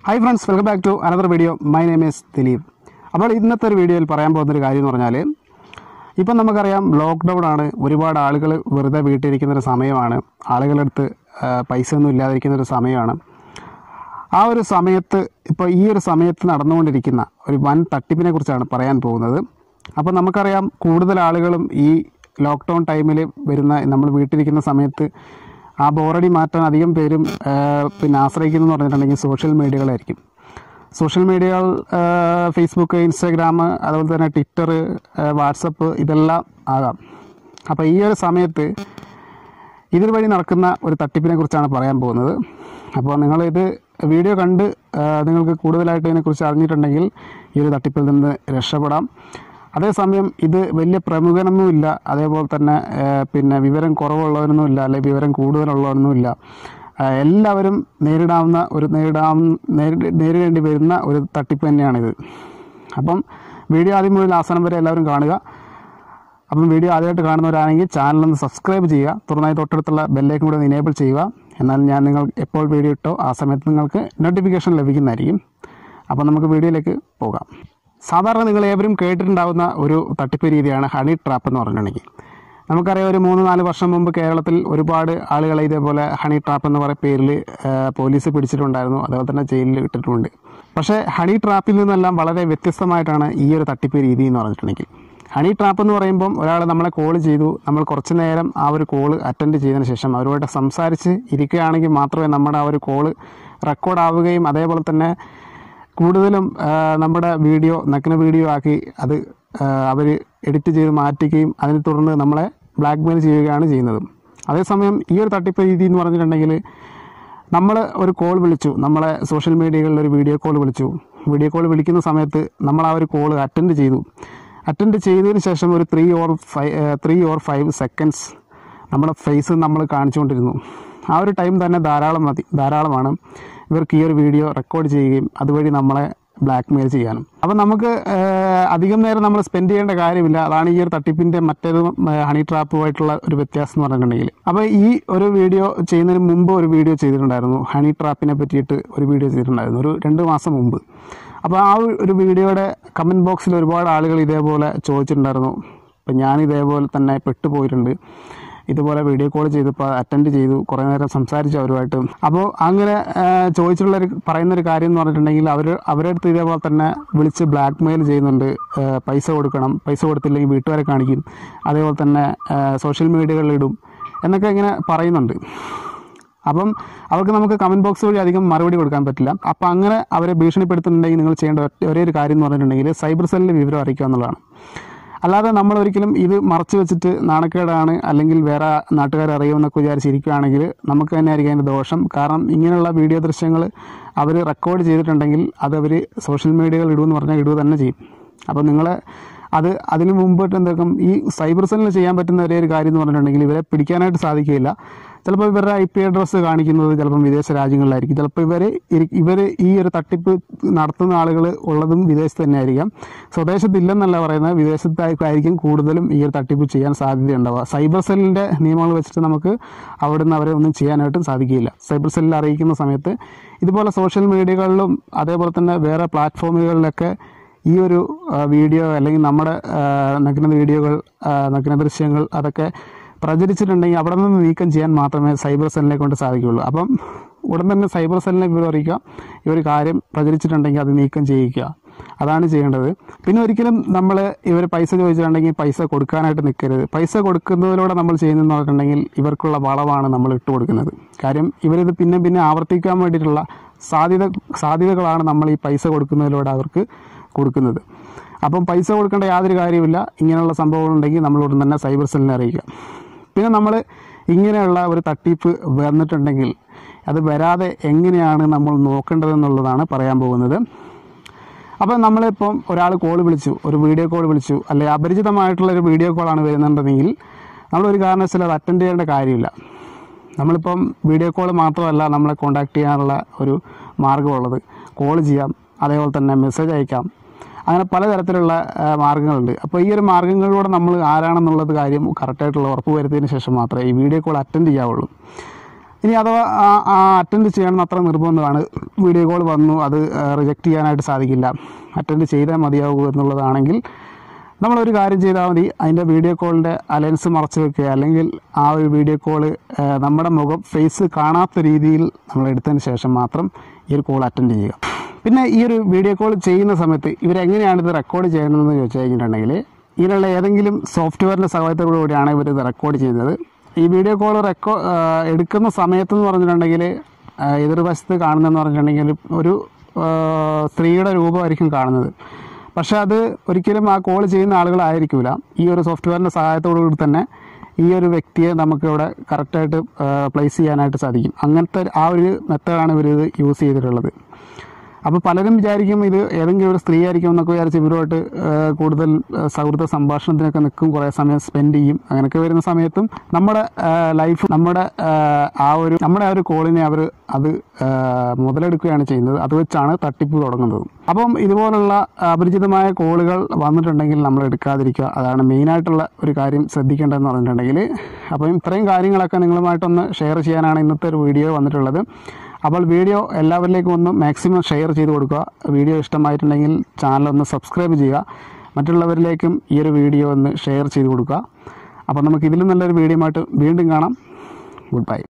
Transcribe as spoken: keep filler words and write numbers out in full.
Hi friends, welcome back to another video. My name is Dilip. അപ്പോൾ ഇന്നത്തെ ഒരു വീഡിയോയിൽ പറയാൻ പോകുന്ന ഒരു കാര്യം എന്ന് പറഞ്ഞാൽ ഇപ്പം നമുക്കറിയാം ലോക്ക്ഡൗൺ ആണ്. ഒരുപാട് ആളുകൾ വെറുതെ വീട്ടിലിരിക്കുന്ന ഒരു സമയമാണ്. ആളുകളുടെ അടുത്ത് പൈസ ഒന്നും ഇല്ലാതിരിക്കുന്ന ഒരു സമയമാണ്. ആ ഒരു സമയത്ത് ഇപ്പോൾ ഈ ഒരു സമയത്ത് നടന്നുകൊണ്ടിരിക്കുന്ന ഒരു വൻ തട്ടിപ്പിനെ കുറിച്ചാണ് പറയാൻ പോകുന്നത്. അപ്പോൾ നമുക്കറിയാം കൂടുതൽ ആളുകളും ഈ ലോക്ക്ഡൗൺ ടൈമിൽ വരുന്ന നമ്മൾ വീട്ടിലിരിക്കുന്ന സമയത്ത് ആ ബോറടി മാറ്റാൻ അധികം പേരും പിന്നെ ആശ്രയിക്കുന്നു എന്ന് പറഞ്ഞിട്ടുണ്ടെങ്കിൽ സോഷ്യൽ മീഡിയകളായിരിക്കും. സോഷ്യൽ മീഡിയകൾ ഫേസ്ബുക്ക്, ഇൻസ്റ്റാഗ്രാം, അതുപോലെ തന്നെ ട്വിറ്റർ, വാട്സപ്പ് ഇതെല്ലാം ആകാം. അപ്പോൾ ഈ ഒരു സമയത്ത് ഇതിൽ വഴി നടക്കുന്ന ഒരു തട്ടിപ്പിനെ കുറിച്ചാണ് പറയാൻ പോകുന്നത്. അപ്പോൾ നിങ്ങളിത് വീഡിയോ കണ്ട് നിങ്ങൾക്ക് കൂടുതലായിട്ട് ഇതിനെക്കുറിച്ച് അറിഞ്ഞിട്ടുണ്ടെങ്കിൽ ഈ ഒരു തട്ടിപ്പിൽ നിന്ന് രക്ഷപ്പെടാം. അതേസമയം ഇത് വലിയ പ്രമുഖനൊന്നുമില്ല, അതേപോലെ തന്നെ പിന്നെ വിവരം കുറവുള്ളവരൊന്നുമില്ല, അല്ലെങ്കിൽ വിവരം കൂടുതലുള്ളവരൊന്നുമില്ല. എല്ലാവരും നേരിടാവുന്ന ഒരു നേരിടാവുന്ന നേരിട നേരിടേണ്ടി വരുന്ന ഒരു തട്ടിപ്പ് തന്നെയാണിത്. അപ്പം വീഡിയോ ആദ്യം മുതൽ അവസാനം വരെ എല്ലാവരും കാണുക. അപ്പം വീഡിയോ ആദ്യമായിട്ട് കാണുന്നവരാണെങ്കിൽ ചാനലൊന്ന് സബ്സ്ക്രൈബ് ചെയ്യുക, തുറന്നായി തൊട്ടടുത്തുള്ള ബെല്ലേക്കും കൂടെ ഒന്ന് ഇനേബിൾ ചെയ്യുക. എന്നാൽ ഞാൻ നിങ്ങൾ എപ്പോൾ വീഡിയോ ഇട്ടോ ആ സമയത്ത് നിങ്ങൾക്ക് നോട്ടിഫിക്കേഷൻ ലഭിക്കുന്നതായിരിക്കും. അപ്പം നമുക്ക് വീഡിയോയിലേക്ക് പോകാം. സാധാരണ നിങ്ങൾ ഏവരും കേട്ടിട്ടുണ്ടാകുന്ന ഒരു തട്ടിപ്പ് രീതിയാണ് ഹണി ട്രാപ്പ് എന്ന് പറഞ്ഞിട്ടുണ്ടെങ്കിൽ. നമുക്കറിയാം, ഒരു മൂന്ന് നാല് വർഷം മുമ്പ് കേരളത്തിൽ ഒരുപാട് ആളുകളെ ഇതേപോലെ ഹണി ട്രാപ്പ് എന്ന് പറയുന്ന പേരിൽ പോലീസ് പിടിച്ചിട്ടുണ്ടായിരുന്നു, അതുപോലെ തന്നെ ജയിലിൽ ഇട്ടിട്ടുമുണ്ട്. പക്ഷേ ഹണി ട്രാപ്പിൽ നിന്നെല്ലാം വളരെ വ്യത്യസ്തമായിട്ടാണ് ഈ ഒരു തട്ടിപ്പ് രീതി എന്ന് പറഞ്ഞിട്ടുണ്ടെങ്കിൽ. ഹണി ട്രാപ്പ് എന്ന് പറയുമ്പം ഒരാൾ നമ്മളെ കോൾ ചെയ്തു, നമ്മൾ കുറച്ച് നേരം ആ ഒരു കോള് അറ്റൻഡ് ചെയ്തതിന് ശേഷം അവരുമായിട്ട് സംസാരിച്ച് ഇരിക്കുകയാണെങ്കിൽ മാത്രമേ നമ്മുടെ ആ ഒരു കോള് റെക്കോർഡാവുകയും അതേപോലെ തന്നെ കൂടുതലും നമ്മുടെ വീഡിയോ നഗ്ന വീഡിയോ ആക്കി അത് അവർ എഡിറ്റ് ചെയ്ത് മാറ്റുകയും അതിനെ തുടർന്ന് നമ്മളെ ബ്ലാക്ക് മെയിൽ ചെയ്യുകയാണ് ചെയ്യുന്നത്. അതേസമയം ഈ ഒരു തട്ടിപ്പ് രീതി എന്ന് പറഞ്ഞിട്ടുണ്ടെങ്കിൽ നമ്മൾ ഒരു കോൾ വിളിച്ചു, നമ്മളെ സോഷ്യൽ മീഡിയകളിൽ ഒരു വീഡിയോ കോൾ വിളിച്ചു. വീഡിയോ കോൾ വിളിക്കുന്ന സമയത്ത് നമ്മൾ ആ ഒരു കോൾ അറ്റൻഡ് ചെയ്തു. അറ്റൻഡ് ചെയ്തതിന് ശേഷം ഒരു three or five three or five seconds നമ്മുടെ ഫേസ് നമ്മൾ കാണിച്ചുകൊണ്ടിരുന്നു. ആ ഒരു ടൈം തന്നെ ധാരാളം മതി ധാരാളമാണ് ഇവർക്ക് ഈ ഒരു വീഡിയോ റെക്കോർഡ് ചെയ്യുകയും അതുവഴി നമ്മളെ ബ്ലാക്ക് മെയിൽ ചെയ്യാനും. അപ്പം നമുക്ക് അധികം നേരം നമ്മൾ സ്പെൻഡ് ചെയ്യേണ്ട കാര്യമില്ല. അതാണ് ഈ ഒരു തട്ടിപ്പിൻ്റെ മറ്റേതും ഹണി ട്രാപ്പുമായിട്ടുള്ള ഒരു വ്യത്യാസം എന്ന് പറഞ്ഞിട്ടുണ്ടെങ്കിൽ. അപ്പോൾ ഈ ഒരു വീഡിയോ ചെയ്യുന്നതിന് മുമ്പ് ഒരു വീഡിയോ ചെയ്തിട്ടുണ്ടായിരുന്നു, ഹണി ട്രാപ്പിനെ പറ്റിയിട്ട് ഒരു വീഡിയോ ചെയ്തിട്ടുണ്ടായിരുന്നു ഒരു രണ്ട് മാസം മുമ്പ്. അപ്പോൾ ആ ഒരു വീഡിയോയുടെ കമൻറ്റ് ബോക്സിൽ ഒരുപാട് ആളുകൾ ഇതേപോലെ ചോദിച്ചിട്ടുണ്ടായിരുന്നു. അപ്പം ഞാൻ ഇതേപോലെ തന്നെ പെട്ടുപോയിട്ടുണ്ട്, ഇതുപോലെ വീഡിയോ കോൾ ചെയ്തപ്പോൾ അറ്റൻഡ് ചെയ്തു, കുറേ നേരം സംസാരിച്ചു അവരുമായിട്ട്. അപ്പോൾ അങ്ങനെ ചോദിച്ചിട്ടുള്ളൊരു പറയുന്നൊരു കാര്യം എന്ന് പറഞ്ഞിട്ടുണ്ടെങ്കിൽ അവർ അവരുടെ അടുത്ത് ഇതേപോലെ തന്നെ വിളിച്ച് ബ്ലാക്ക് മെയിൽ ചെയ്യുന്നുണ്ട്. പൈസ കൊടുക്കണം, പൈസ കൊടുത്തില്ലെങ്കിൽ വീട്ടുകാരെ കാണിക്കും, അതേപോലെ തന്നെ സോഷ്യൽ മീഡിയകളിലിടും എന്നൊക്കെ ഇങ്ങനെ പറയുന്നുണ്ട്. അപ്പം അവർക്ക് നമുക്ക് കമൻറ്റ് ബോക്സ് വഴി അധികം മറുപടി കൊടുക്കാൻ പറ്റില്ല. അപ്പം അങ്ങനെ അവരെ ഭീഷണിപ്പെടുത്തുന്നുണ്ടെങ്കിൽ നിങ്ങൾ ചെയ്യേണ്ട ഒരേ ഒരു കാര്യം എന്ന് പറഞ്ഞിട്ടുണ്ടെങ്കിൽ സൈബർ സെല്ലിൽ വിവരം അറിയിക്കുക എന്നുള്ളതാണ്. അല്ലാതെ നമ്മളൊരിക്കലും ഇത് മറച്ചു വെച്ചിട്ട് നാണക്കേടാണ് അല്ലെങ്കിൽ വേറെ നാട്ടുകാർ അറിയുമെന്നൊക്കെ വിചാരിച്ചിരിക്കുകയാണെങ്കിൽ നമുക്ക് തന്നെ ആയിരിക്കും അതിൻ്റെ ദോഷം. കാരണം ഇങ്ങനെയുള്ള വീഡിയോ ദൃശ്യങ്ങൾ അവർ റെക്കോർഡ് ചെയ്തിട്ടുണ്ടെങ്കിൽ അത് അവർ സോഷ്യൽ മീഡിയകൾ ഇടുമെന്ന് പറഞ്ഞാൽ ഇടുക തന്നെ ചെയ്യും. അപ്പോൾ നിങ്ങൾ അത് അതിന് മുമ്പിട്ട് എന്തൊക്കെ ഈ സൈബർ സെല്ലിൽ ചെയ്യാൻ പറ്റുന്ന ഒരേ ഒരു കാര്യം എന്ന് പറഞ്ഞിട്ടുണ്ടെങ്കിൽ ഇവരെ പിടിക്കാനായിട്ട് സാധിക്കില്ല. ചിലപ്പോൾ ഇവരുടെ ഐ പി അഡ്രസ്സ് കാണിക്കുന്നത് ചിലപ്പം വിദേശ രാജ്യങ്ങളിലായിരിക്കും. ചിലപ്പോൾ ഇവർ ഇവർ ഈ ഒരു തട്ടിപ്പ് നടത്തുന്ന ആളുകൾ ഉള്ളതും വിദേശത്ത് തന്നെ ആയിരിക്കാം. സ്വദേശത്തില്ലെന്നല്ല പറയുന്നത്, വിദേശത്തായിരിക്കും കൂടുതലും ഈ ഒരു തട്ടിപ്പ് ചെയ്യാൻ സാധ്യതയുണ്ടാവുക. സൈബർ സെല്ലിൻ്റെ നിയമങ്ങൾ വെച്ചിട്ട് നമുക്ക് അവിടുന്ന് അവരെ ഒന്നും ചെയ്യാനായിട്ടും സാധിക്കില്ല. സൈബർ സെല്ലിൽ അറിയിക്കുന്ന സമയത്ത് ഇതുപോലെ സോഷ്യൽ മീഡിയകളിലും അതേപോലെ തന്നെ വേറെ പ്ലാറ്റ്ഫോമുകളിലൊക്കെ ഈ ഒരു വീഡിയോ അല്ലെങ്കിൽ നമ്മുടെ നഗ്ന വീഡിയോകൾ, നഗ്ന ദൃശ്യങ്ങൾ അതൊക്കെ പ്രചരിച്ചിട്ടുണ്ടെങ്കിൽ അവിടെ നിന്ന് നീക്കം ചെയ്യാൻ മാത്രമേ സൈബർ സെല്ലിനെ കൊണ്ട് സാധിക്കുകയുള്ളൂ. അപ്പം ഉടൻ തന്നെ സൈബർ സെല്ലിനെ വിവരം അറിയിക്കുക, ഈ ഒരു കാര്യം പ്രചരിച്ചിട്ടുണ്ടെങ്കിൽ അത് നീക്കം ചെയ്യിക്കുക, അതാണ് ചെയ്യേണ്ടത്. പിന്നെ ഒരിക്കലും നമ്മൾ ഇവർ പൈസ ചോദിച്ചിട്ടുണ്ടെങ്കിൽ പൈസ കൊടുക്കാനായിട്ട് നിൽക്കരുത്. പൈസ കൊടുക്കുന്നതിലൂടെ നമ്മൾ ചെയ്യുന്നതെന്ന് പറഞ്ഞിട്ടുണ്ടെങ്കിൽ ഇവർക്കുള്ള വളമാണ് നമ്മൾ ഇട്ട് കൊടുക്കുന്നത്. കാര്യം ഇവരിത് പിന്നെ പിന്നെ ആവർത്തിക്കാൻ വേണ്ടിയിട്ടുള്ള സാധ്യത സാധ്യതകളാണ് നമ്മൾ ഈ പൈസ കൊടുക്കുന്നതിലൂടെ അവർക്ക് കൊടുക്കുന്നത്. അപ്പം പൈസ കൊടുക്കേണ്ട യാതൊരു കാര്യമില്ല. ഇങ്ങനെയുള്ള സംഭവങ്ങളുണ്ടെങ്കിൽ നമ്മൾ ഉടൻ തന്നെ സൈബർ സെല്ലിനെ അറിയിക്കുക. പിന്നെ നമ്മൾ ഇങ്ങനെയുള്ള ഒരു തട്ടിപ്പ് വന്നിട്ടുണ്ടെങ്കിൽ അത് വരാതെ എങ്ങനെയാണ് നമ്മൾ നോക്കേണ്ടതെന്നുള്ളതാണ് പറയാൻ പോകുന്നത്. അപ്പോൾ നമ്മളിപ്പം ഒരാൾ കോൾ വിളിച്ചു, ഒരു വീഡിയോ കോൾ വിളിച്ചു, അല്ലെങ്കിൽ അപരിചിതമായിട്ടുള്ളൊരു വീഡിയോ കോളാണ് വരുന്നുണ്ടെങ്കിൽ നമ്മളൊരു കാരണവശാലും അത് അറ്റൻഡ് ചെയ്യേണ്ട കാര്യമില്ല. നമ്മളിപ്പം വീഡിയോ കോൾ മാത്രമല്ല നമ്മളെ കോൺടാക്റ്റ് ചെയ്യാനുള്ള ഒരു മാർഗ്ഗമുള്ളത്. കോൾ ചെയ്യാം, അതേപോലെ തന്നെ മെസ്സേജ് അയക്കാം, അങ്ങനെ പലതരത്തിലുള്ള മാർഗ്ഗങ്ങളുണ്ട്. അപ്പോൾ ഈ ഒരു മാർഗ്ഗങ്ങളിലൂടെ നമ്മൾ ആരാണെന്നുള്ളത് കാര്യം കറക്റ്റായിട്ടുള്ള ഉറപ്പ് വരുത്തിയതിന് ശേഷം മാത്രമേ ഈ വീഡിയോ കോൾ അറ്റൻഡ് ചെയ്യാവുള്ളൂ. ഇനി അഥവാ ആ അറ്റൻഡ് ചെയ്യണമെന്ന് അത്ര നിർബന്ധമാണ്, വീഡിയോ കോൾ വന്നു അത് റിജക്റ്റ് ചെയ്യാനായിട്ട് സാധിക്കില്ല, അറ്റൻഡ് ചെയ്താൽ മതിയാകൂ എന്നുള്ളതാണെങ്കിൽ നമ്മളൊരു കാര്യം ചെയ്താൽ മതി. അതിൻ്റെ വീഡിയോ കോളിൻ്റെ അലയൻസ് മറച്ചു വെക്കുക, അല്ലെങ്കിൽ ആ ഒരു വീഡിയോ കോള് നമ്മുടെ മുഖം ഫേസ് കാണാത്ത രീതിയിൽ നമ്മൾ എടുത്തതിന് ശേഷം മാത്രം ഈ ഒരു കോൾ അറ്റൻഡ് ചെയ്യുക. പിന്നെ ഈ ഒരു വീഡിയോ കോൾ ചെയ്യുന്ന സമയത്ത് ഇവരെങ്ങനെയാണ് ഇത് റെക്കോർഡ് ചെയ്യുന്നതെന്ന് ചോദിച്ചു കഴിഞ്ഞിട്ടുണ്ടെങ്കിൽ, ഇതിനുള്ള ഏതെങ്കിലും സോഫ്റ്റ്വെയറിൻ്റെ സഹായത്തോടു കൂടിയാണ് ഇവർ ഇത് റെക്കോർഡ് ചെയ്യുന്നത്. ഈ വീഡിയോ കോൾ റെക്കോ എടുക്കുന്ന സമയത്തെന്ന് പറഞ്ഞിട്ടുണ്ടെങ്കിൽ എതിർവശത്ത് കാണുന്നതെന്ന് പറഞ്ഞിട്ടുണ്ടെങ്കിൽ ഒരു സ്ത്രീയുടെ രൂപമായിരിക്കും കാണുന്നത്. പക്ഷേ അത് ഒരിക്കലും ആ കോൾ ചെയ്യുന്ന ആളുകളായിരിക്കില്ല. ഈ ഒരു സോഫ്റ്റ്വെയറിൻ്റെ സഹായത്തോടു കൂടി തന്നെ ഈ ഒരു വ്യക്തിയെ നമുക്കിവിടെ കറക്റ്റായിട്ട് പ്ലേസ് ചെയ്യാനായിട്ട് സാധിക്കും. അങ്ങനത്തെ ആ ഒരു മെത്തേഡാണ് ഇവർ ഇത് യൂസ് ചെയ്തിട്ടുള്ളത്. അപ്പോൾ പലരും വിചാരിക്കും ഇത് ഏതെങ്കിലും ഒരു സ്ത്രീ ആയിരിക്കും എന്നൊക്കെ വിചാരിച്ച് ഇവരുമായിട്ട് കൂടുതൽ സൗഹൃദ സംഭാഷണത്തിനൊക്കെ നിൽക്കും, കുറേ സമയം സ്പെൻഡ് ചെയ്യും. അങ്ങനെയൊക്കെ വരുന്ന സമയത്തും നമ്മുടെ ലൈഫ് നമ്മുടെ ആ ഒരു നമ്മുടെ ആ ഒരു കോളിനെ അവർ അത് മുതലെടുക്കുകയാണ് ചെയ്യുന്നത്. അത് വെച്ചാണ് തട്ടിപ്പ് തുടങ്ങുന്നത്. അപ്പം ഇതുപോലുള്ള അപരിചിതമായ കോളുകൾ വന്നിട്ടുണ്ടെങ്കിൽ നമ്മൾ എടുക്കാതിരിക്കുക, അതാണ് മെയിനായിട്ടുള്ള ഒരു കാര്യം ശ്രദ്ധിക്കേണ്ടതെന്ന് പറഞ്ഞിട്ടുണ്ടെങ്കിൽ. അപ്പം ഇത്രയും കാര്യങ്ങളൊക്കെ നിങ്ങളുമായിട്ടൊന്ന് ഷെയർ ചെയ്യാനാണ് ഇന്നത്തെ ഒരു വീഡിയോ വന്നിട്ടുള്ളത്. അപ്പോൾ വീഡിയോ എല്ലാവരിലേക്കും ഒന്ന് മാക്സിമം ഷെയർ ചെയ്ത് കൊടുക്കുക. വീഡിയോ ഇഷ്ടമായിട്ടുണ്ടെങ്കിൽ ചാനലൊന്ന് സബ്സ്ക്രൈബ് ചെയ്യുക, മറ്റുള്ളവരിലേക്കും ഈ ഒരു വീഡിയോ ഒന്ന് ഷെയർ ചെയ്ത് കൊടുക്കുക. അപ്പോൾ നമുക്ക് ഇതിലും നല്ലൊരു വീഡിയോ ആയിട്ട് വീണ്ടും കാണാം. Good by.